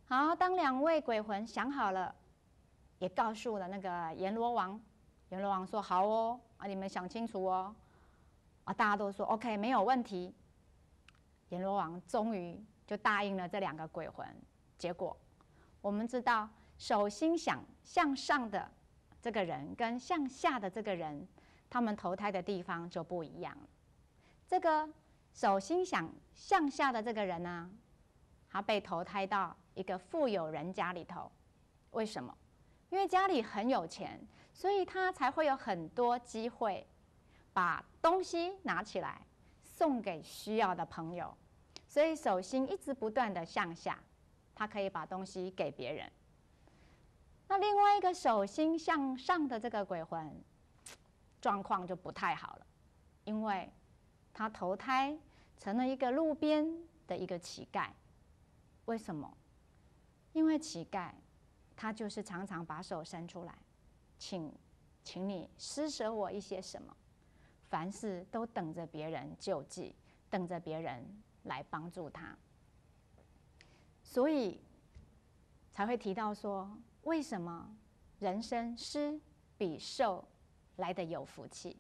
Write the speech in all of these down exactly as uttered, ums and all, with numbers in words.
好，当两位鬼魂想好了，也告诉了那个阎罗王。阎罗王说：“好哦，啊，你们想清楚哦。”啊，大家都说 OK， 没有问题。阎罗王终于就答应了这两个鬼魂。结果，我们知道，手心想向上的这个人跟向下的这个人，他们投胎的地方就不一样了。这个手心想向下的这个人呢，他被投胎到一个富有人家里头。为什么？因为家里很有钱，所以他才会有很多机会把东西拿起来送给需要的朋友。所以手心一直不断的向下，他可以把东西给别人。那另外一个手心向上的这个鬼魂，状况就不太好了，因为他投胎成了一个路边的一个乞丐。为什么？因为乞丐他就是常常把手伸出来，请请你施舍我一些什么，凡事都等着别人救济，等着别人来帮助他。所以才会提到说，为什么人生施比受来得有福气。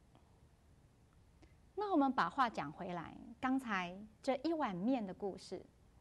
那我们把话讲回来，刚才这一碗面的故事，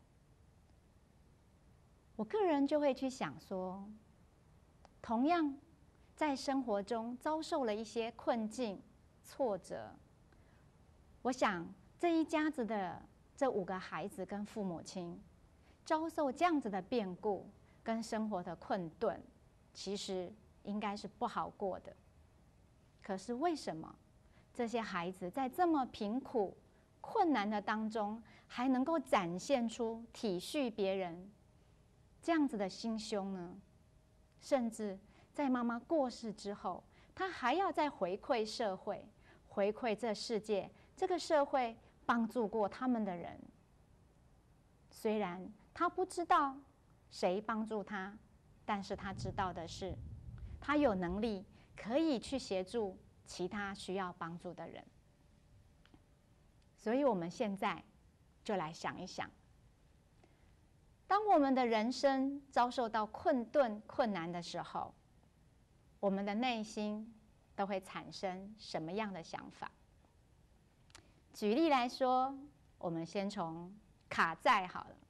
我个人就会去想说，同样在生活中遭受了一些困境、挫折，我想这一家子的这五个孩子跟父母亲遭受这样子的变故跟生活的困顿，其实应该是不好过的。可是为什么这些孩子在这么贫苦、困难的当中，还能够展现出体恤别人这样子的心胸呢？甚至在妈妈过世之后，他还要再回馈社会，回馈这世界，这个社会帮助过他们的人。虽然他不知道谁帮助他，但是他知道的是，他有能力可以去协助其他需要帮助的人。所以我们现在就来想一想，当我们的人生遭受到困顿、困难的时候，我们的内心都会产生什么样的想法？举例来说，我们先从卡债好了。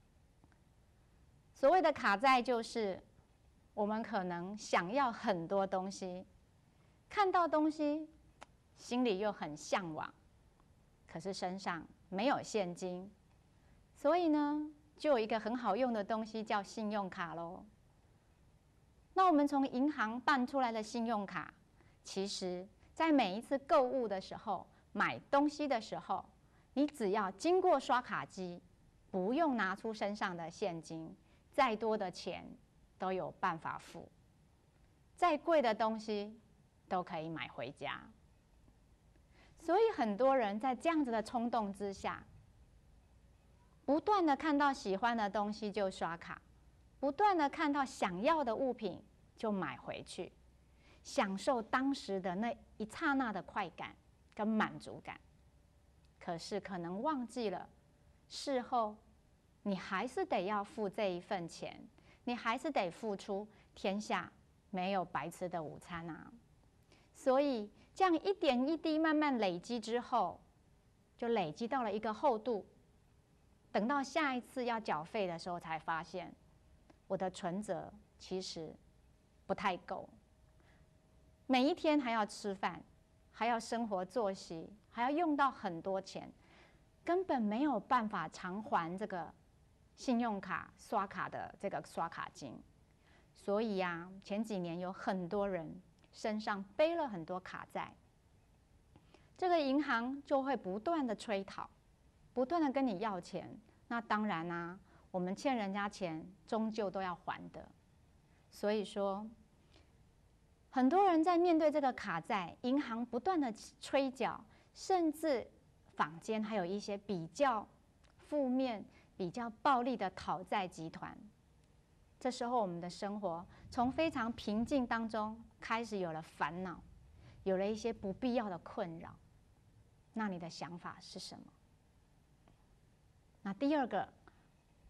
所谓的卡债，就是我们可能想要很多东西，看到东西，心里又很向往，可是身上没有现金，所以呢，就有一个很好用的东西叫信用卡咯。那我们从银行办出来的信用卡，其实在每一次购物的时候，买东西的时候，你只要经过刷卡机，不用拿出身上的现金，再多的钱都有办法付，再贵的东西都可以买回家。所以很多人在这样子的冲动之下，不断的看到喜欢的东西就刷卡，不断的看到想要的物品就买回去，享受当时的那一刹那的快感跟满足感。可是可能忘记了，事后你还是得要付这一份钱，你还是得付出，天下没有白吃的午餐啊。所以这样一点一滴慢慢累积之后，就累积到了一个厚度。等到下一次要缴费的时候，才发现我的存折其实不太够，每一天还要吃饭，还要生活作息，还要用到很多钱，根本没有办法偿还这个信用卡刷卡的这个刷卡金。所以啊，前几年有很多人身上背了很多卡债，这个银行就会不断的催讨，不断的跟你要钱。那当然啊，我们欠人家钱终究都要还的。所以说，很多人在面对这个卡债，银行不断的催缴，甚至坊间还有一些比较负面、比较暴力的讨债集团。这时候我们的生活从非常平静当中开始有了烦恼，有了一些不必要的困扰。那你的想法是什么？那第二个，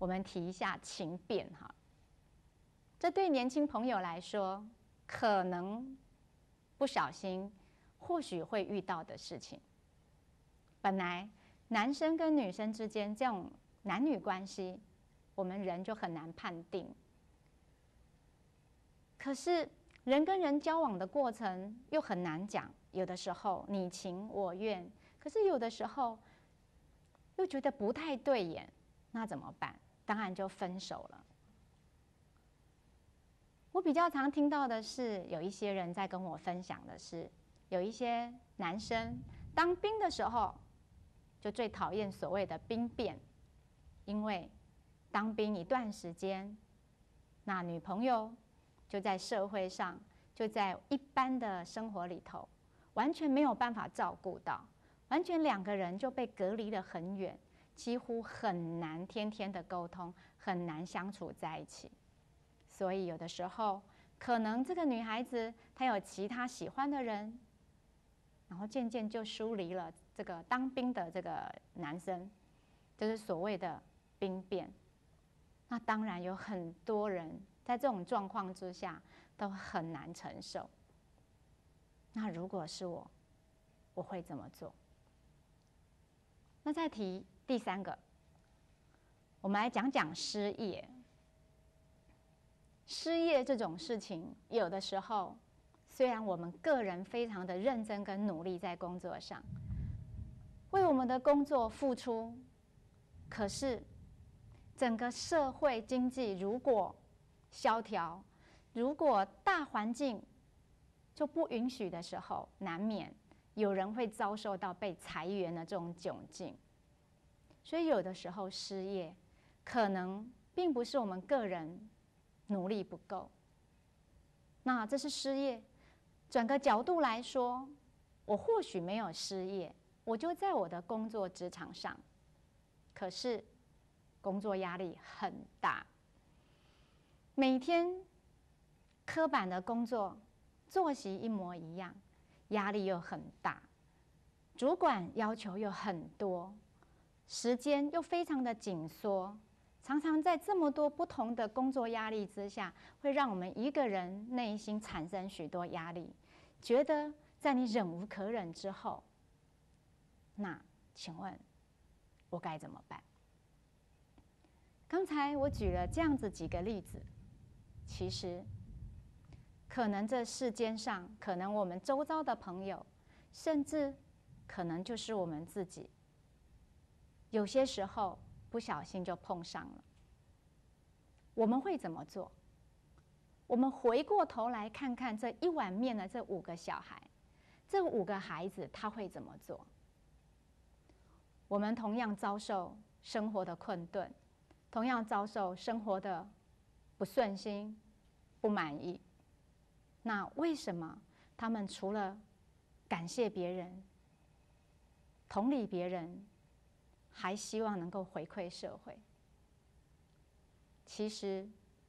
我们提一下情变哈。这对年轻朋友来说，可能不小心，或许会遇到的事情。本来男生跟女生之间这种男女关系，我们人就很难判定。可是人跟人交往的过程又很难讲，有的时候你情我愿，可是有的时候又觉得不太对眼，那怎么办？当然就分手了。我比较常听到的是，有一些人在跟我分享的是，有一些男生当兵的时候，就最讨厌所谓的兵变，因为当兵一段时间，那女朋友就在社会上，就在一般的生活里头，完全没有办法照顾到，完全两个人就被隔离得很远，几乎很难天天的沟通，很难相处在一起。所以有的时候，可能这个女孩子她有其他喜欢的人，然后渐渐就疏离了这个当兵的这个男生，就是所谓的兵变。那当然有很多人在这种状况之下都很难承受。那如果是我，我会怎么做？那再提第三个，我们来讲讲失业。失业这种事情，有的时候虽然我们个人非常的认真跟努力在工作上，为我们的工作付出，可是整个社会经济如果萧条，如果大环境就不允许的时候，难免有人会遭受到被裁员的这种窘境。所以有的时候失业，可能并不是我们个人努力不够，那这是失业。转个角度来说，我或许没有失业，我就在我的工作职场上，可是工作压力很大，每天刻板的工作作息一模一样，压力又很大，主管要求又很多，时间又非常的紧缩，常常在这么多不同的工作压力之下，会让我们一个人内心产生许多压力，觉得在你忍无可忍之后，那请问我该怎么办？刚才我举了这样子几个例子，其实可能这世间上，可能我们周遭的朋友，甚至可能就是我们自己，有些时候不小心就碰上了。我们会怎么做？我们回过头来看看这一碗面的这五个小孩，这五个孩子他会怎么做？我们同样遭受生活的困顿，同样遭受生活的不顺心、不满意。那为什么他们除了感谢别人、同理别人，还希望能够回馈社会？其实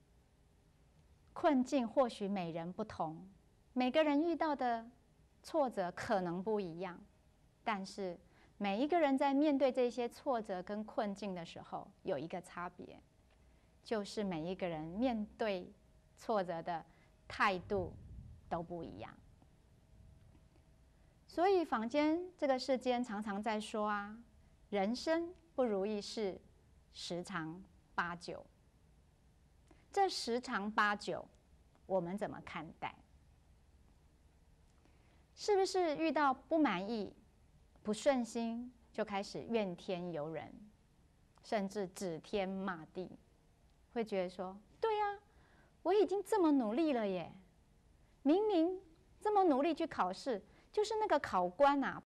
困境或许每人不同，每个人遇到的挫折可能不一样，但是每一个人在面对这些挫折跟困境的时候，有一个差别，就是每一个人面对挫折的态度都不一样。所以坊间这个世间常常在说啊，人生不如意事十常八九。这十常八九，我们怎么看待？是不是遇到不满意、不顺心，就开始怨天尤人，甚至指天骂地？会觉得说，对呀，我已经这么努力了耶，明明这么努力去考试，就是那个考官啊